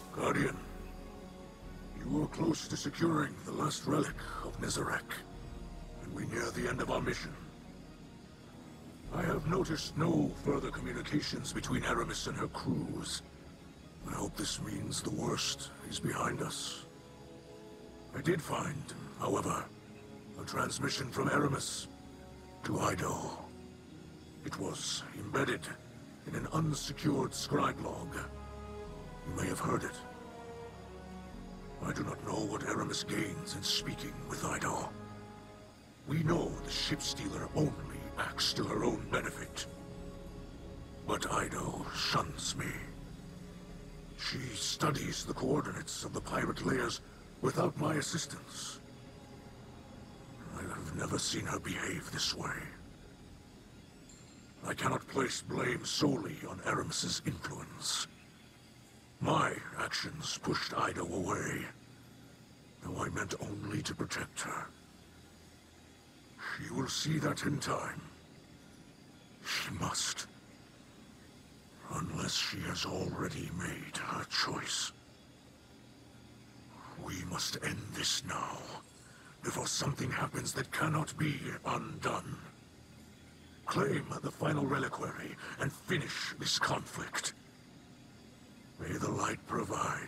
Guardian, you were close to securing the last relic of Nezarek, and we near the end of our mission. I have noticed no further communications between Aramis and her crews. I hope this means the worst is behind us. I did find, however, a transmission from Aramis to Eido. It was embedded in an unsecured scribe log. You may have heard it. I do not know what Aramis gains in speaking with Eido. We know the ship stealer only acts to her own benefit. But Eido shuns me. She studies the coordinates of the pirate layers without my assistance. I have never seen her behave this way. I cannot place blame solely on Aramis's influence. My actions pushed Eido away, though I meant only to protect her. She will see that in time. She must. Unless she has already made her choice. We must end this now, before something happens that cannot be undone. Claim the final reliquary and finish this conflict. May the light provide.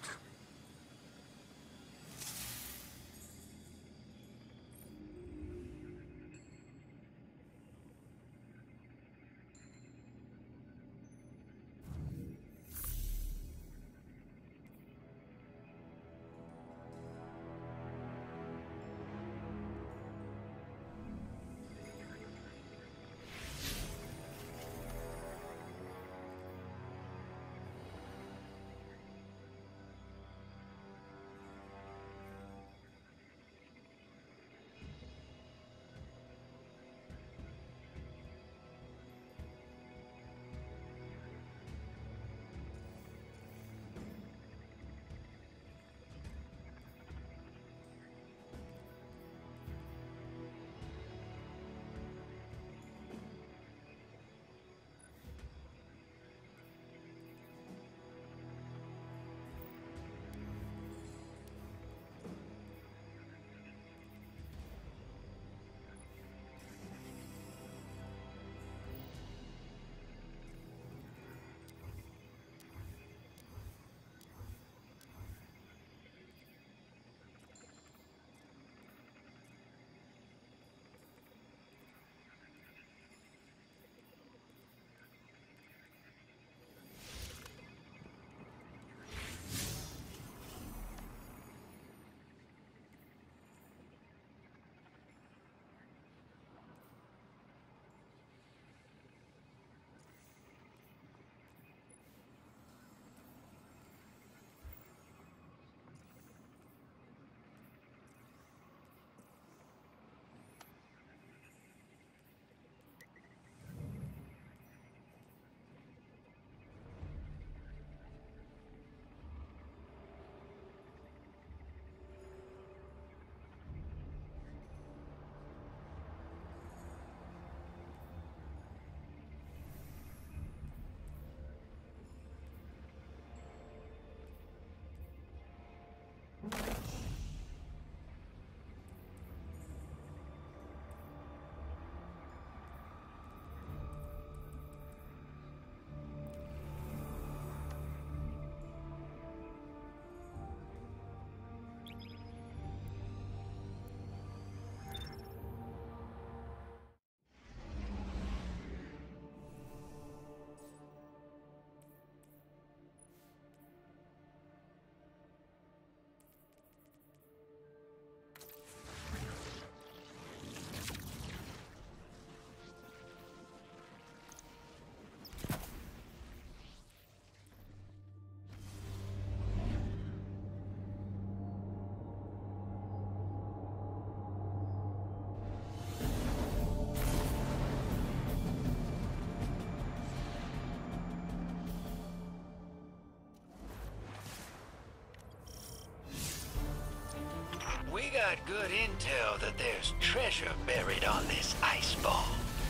We got good intel that there's treasure buried on this ice ball.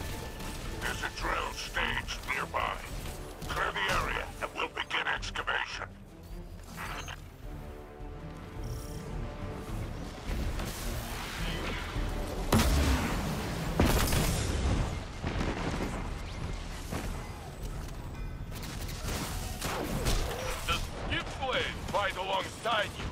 There's a drill stage nearby. Clear the area and we'll begin excavation. ride alongside you.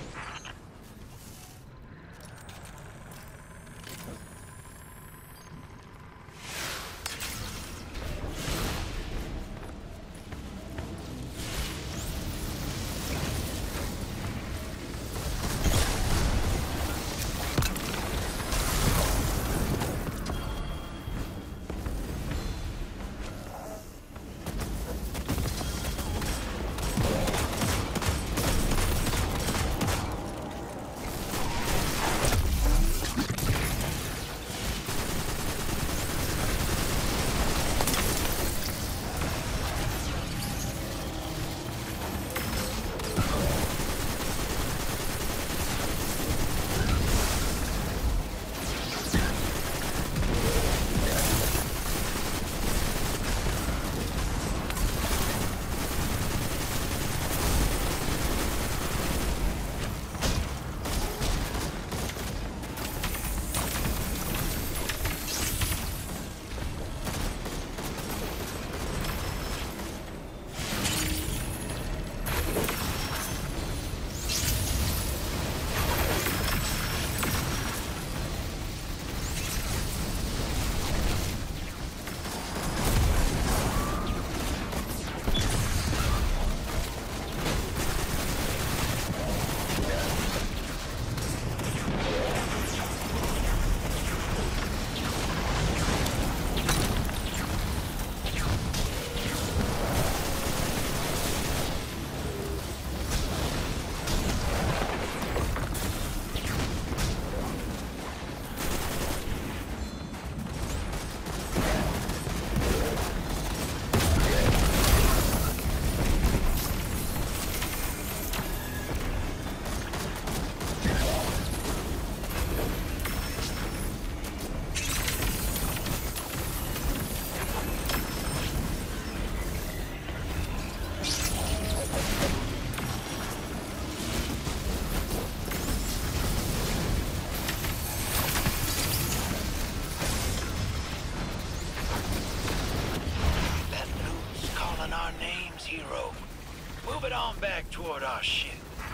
Hero. Move it on back toward our ship.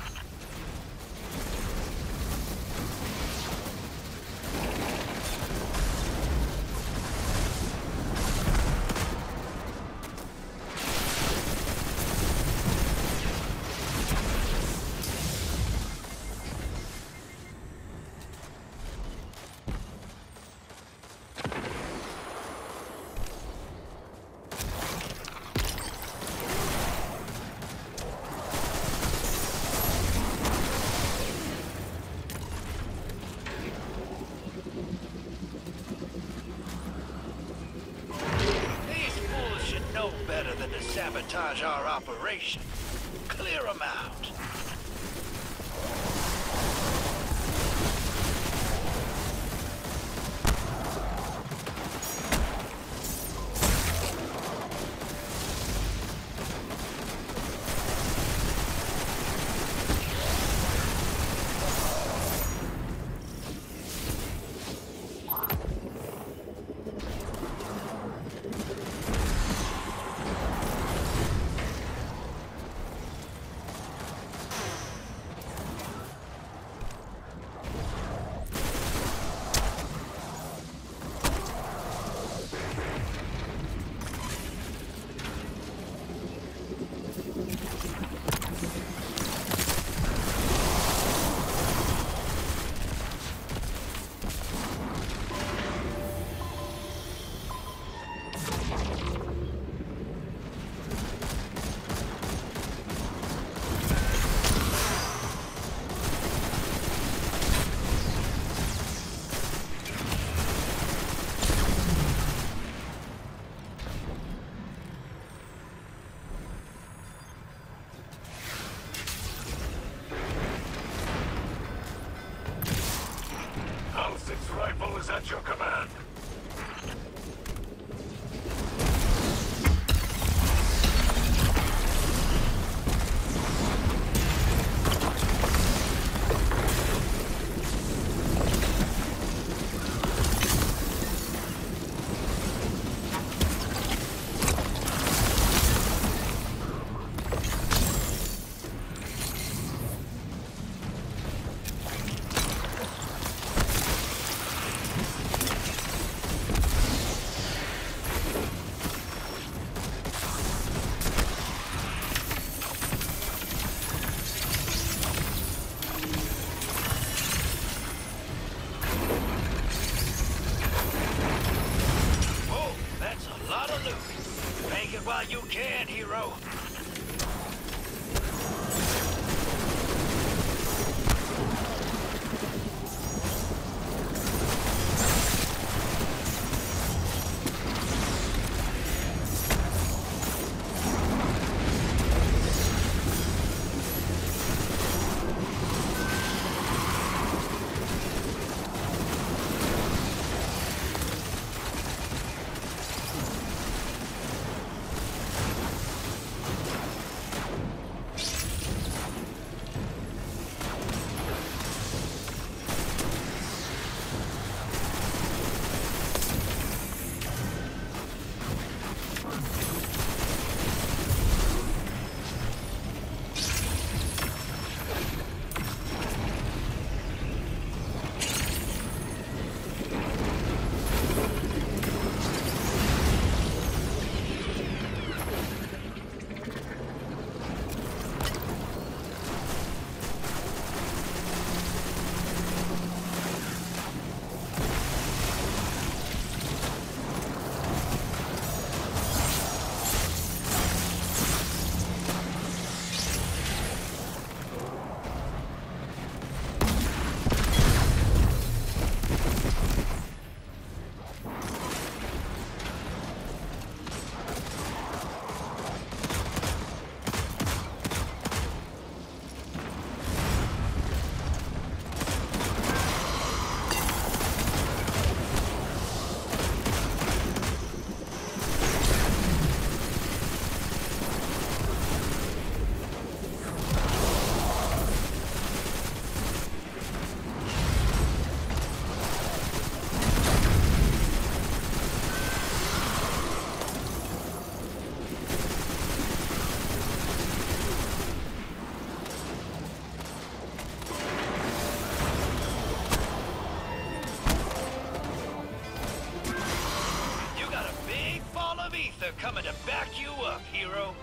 Better than to sabotage our operation. Clear them out. plan, hero? They're coming to back you up, hero.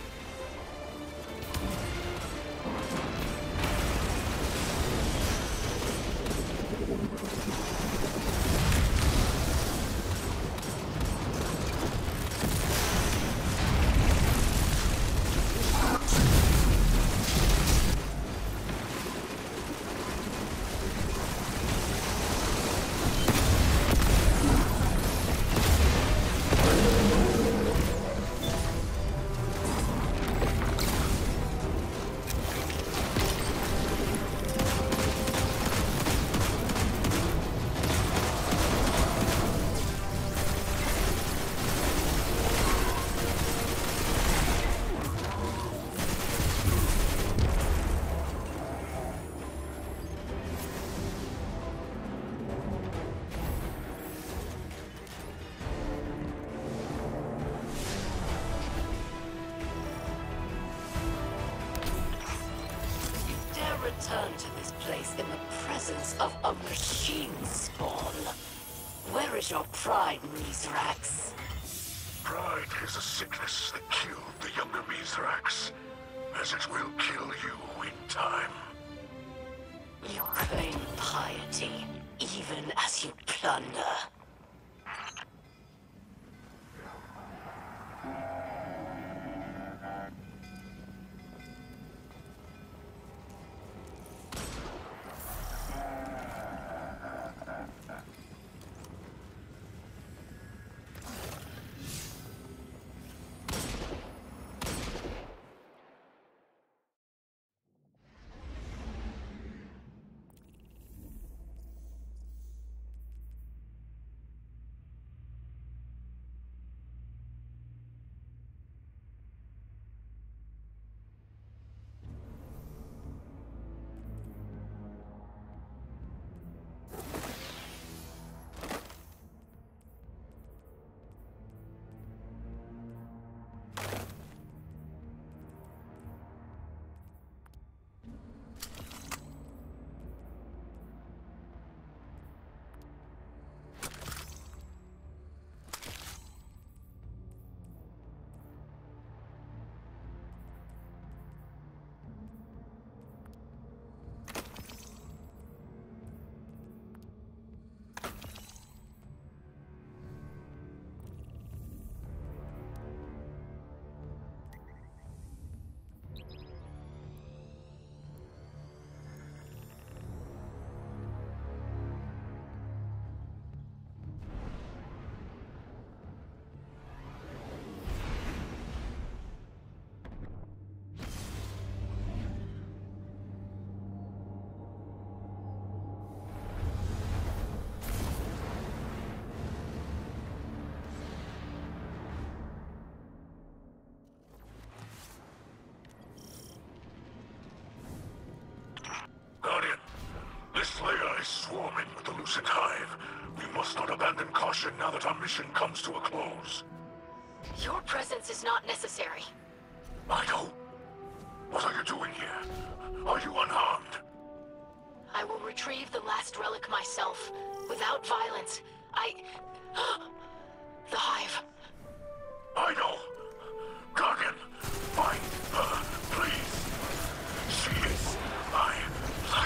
Return to this place in the presence of a machine spawn. Where is your pride, Mithrax? Pride is a sickness that killed the younger Mithrax, as it will kill you in time. You claim piety, even as you plunder. magnificent hive. We must not abandon caution now that our mission comes to a close. Your presence is not necessary. Eido, what are you doing here? Are you unharmed? I will retrieve the last relic myself, without violence. The hive. Eido! Guardian, find her, please. She is my light.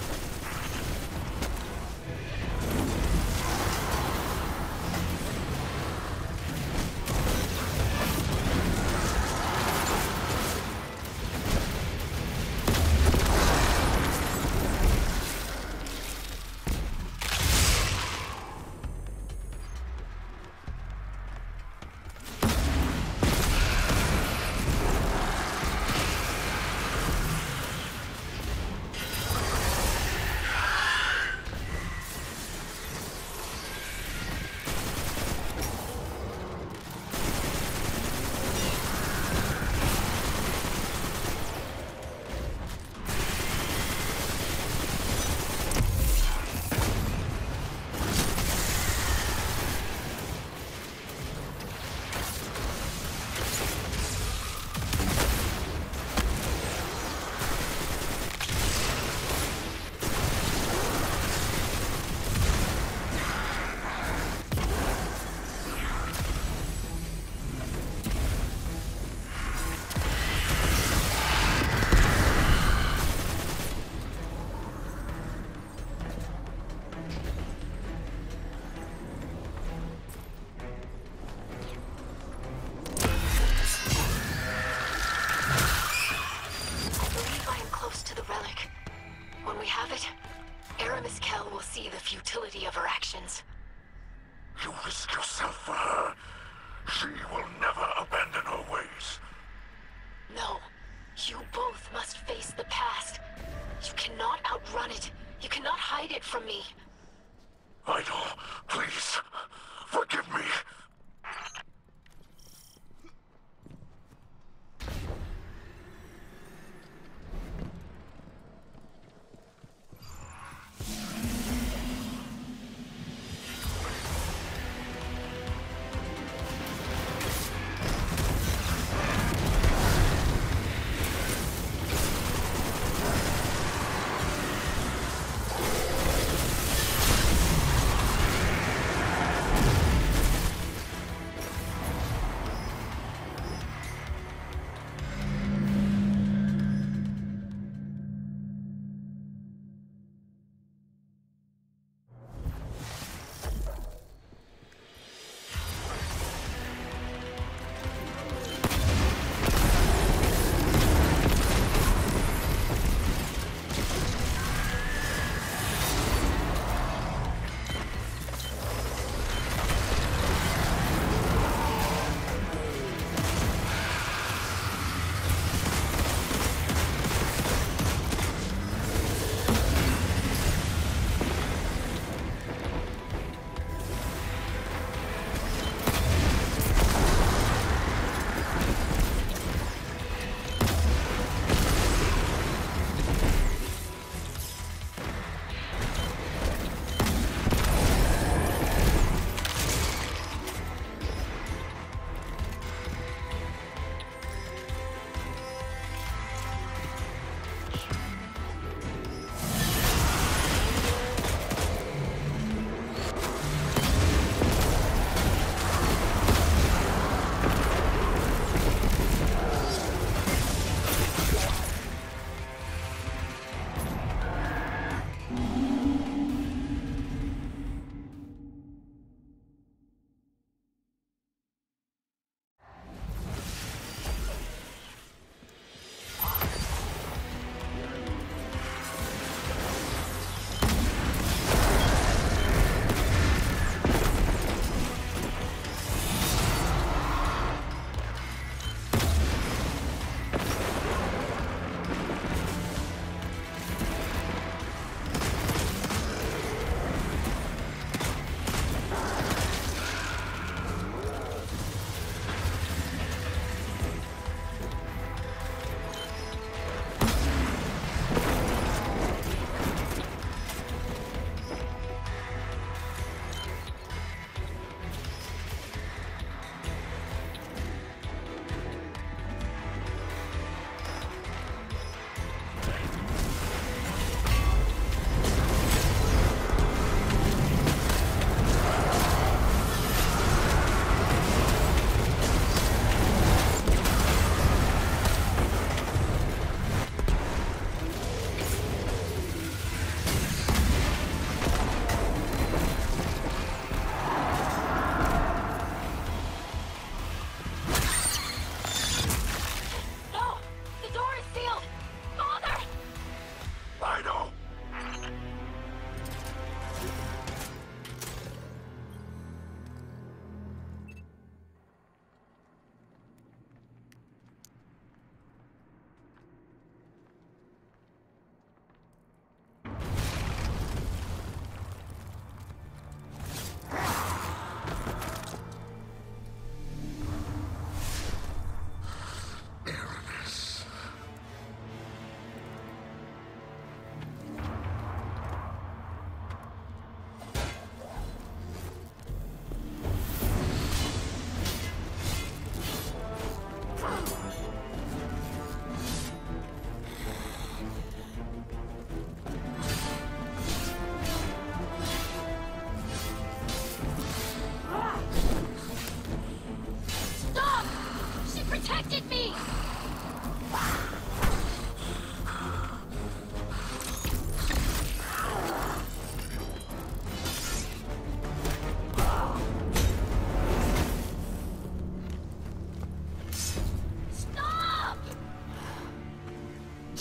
Futility of her actions. You risk yourself for her. She will never abandon her ways. No. You both must face the past. You cannot outrun it. You cannot hide it from me. Eido, please, forgive me.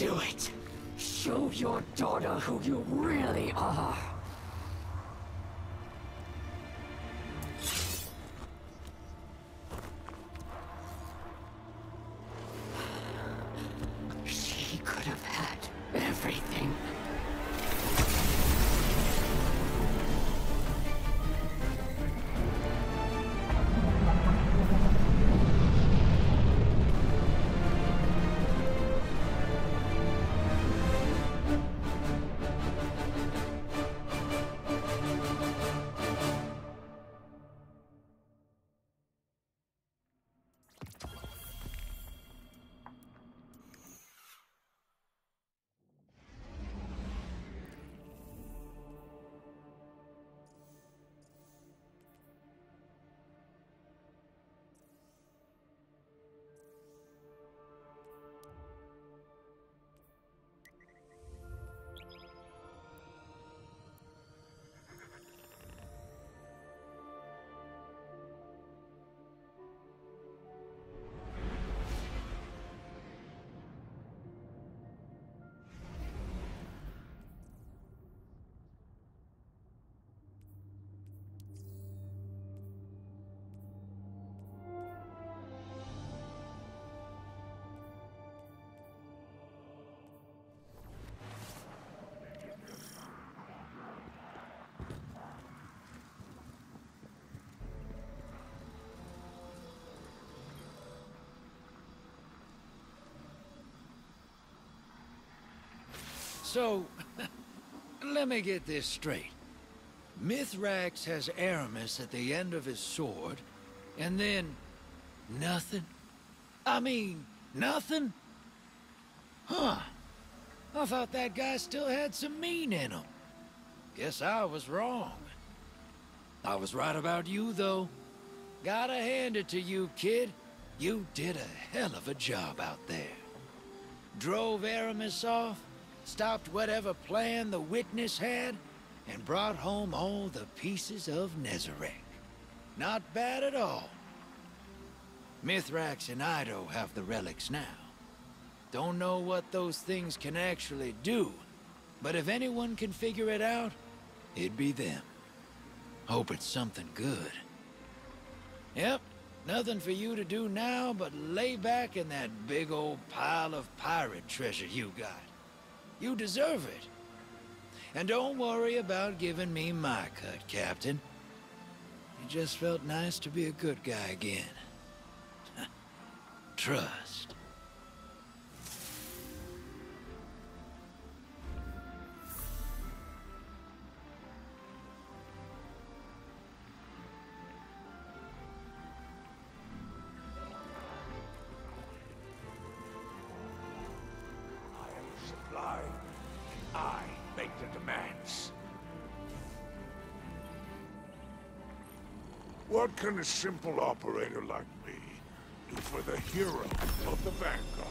Do it. Show your daughter who you really are. She could have had everything. So, let me get this straight. Mithrax has Aramis at the end of his sword, and then nothing? I mean, nothing? Huh. I thought that guy still had some mean in him. Guess I was wrong. I was right about you, though. Gotta hand it to you, kid. You did a hell of a job out there. Drove Aramis off, stopped whatever plan the witness had, and brought home all the pieces of Nezarec. Not bad at all. Mithrax and Eido have the relics now. Don't know what those things can actually do, but if anyone can figure it out, it'd be them. Hope it's something good. Yep, nothing for you to do now but lay back in that big old pile of pirate treasure you got. You deserve it. And don't worry about giving me my cut, Captain. It just felt nice to be a good guy again. Trust. I make the demands. What can a simple operator like me do for the hero of the Vanguard?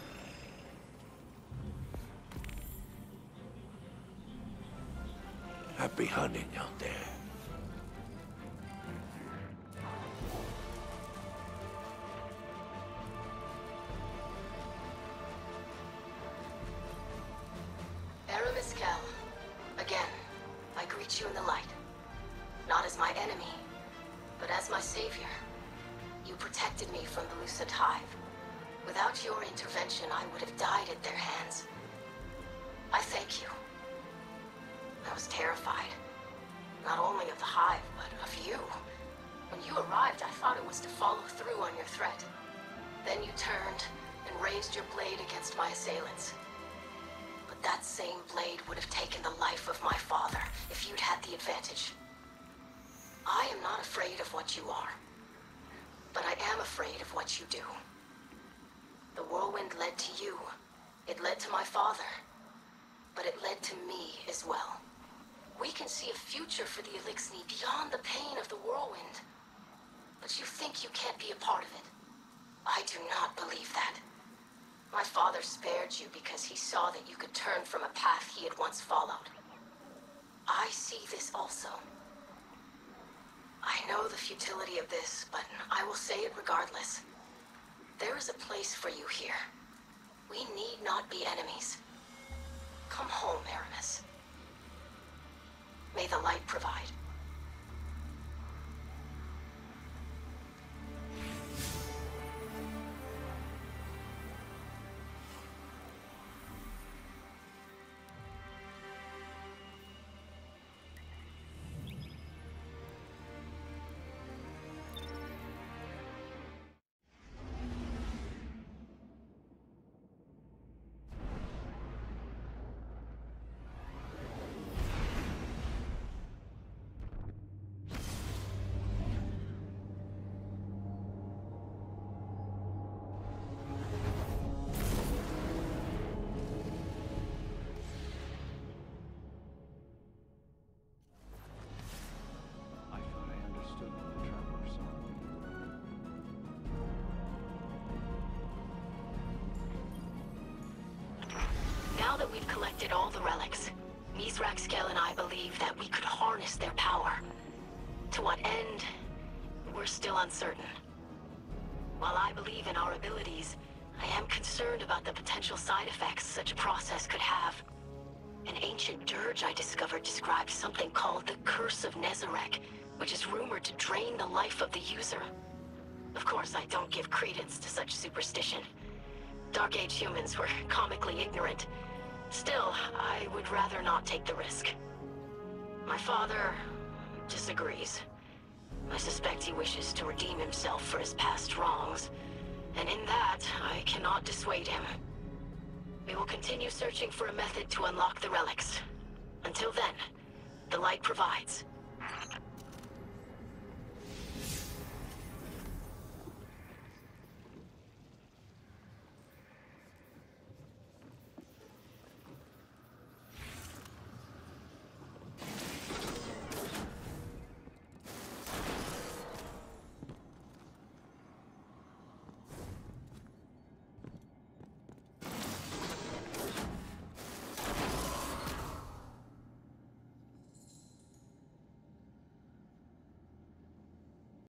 Happy hunting out there. Again, I greet you in the light. Not as my enemy, but as my savior. You protected me from the Lucent Hive. Without your intervention, I would have died at their hands. I thank you. I was terrified. Not only of the Hive, but of you. When you arrived, I thought it was to follow through on your threat. Then you turned and raised your blade against my assailants. But that same blade would have taken the life of my father if you'd had the advantage. I am not afraid of what you are, but I am afraid of what you do. The whirlwind led to you. It led to my father, but it led to me as well. We can see a future for the Elixni beyond the pain of the whirlwind, but you think you can't be a part of it. I do not believe that. My father spared you because he saw that you could turn from a path he had once followed. I see this also. I know the futility of this, but I will say it regardless. There is a place for you here. We need not be enemies. Come home, Aramis. May the light provide. I thought I understood what the traveler saw. Now that we've collected all the relics, Mizraxkel and I believe that we could harness their power. To what end, we're still uncertain. While I believe in our abilities, I am concerned about the potential side effects such a process could have. An ancient dirge I discovered described something called the Curse of Nezarec, which is rumored to drain the life of the user. Of course, I don't give credence to such superstition. Dark Age humans were comically ignorant. Still, I would rather not take the risk. My father disagrees. I suspect he wishes to redeem himself for his past wrongs, and in that, I cannot dissuade him. We will continue searching for a method to unlock the relics. Until then, the light provides.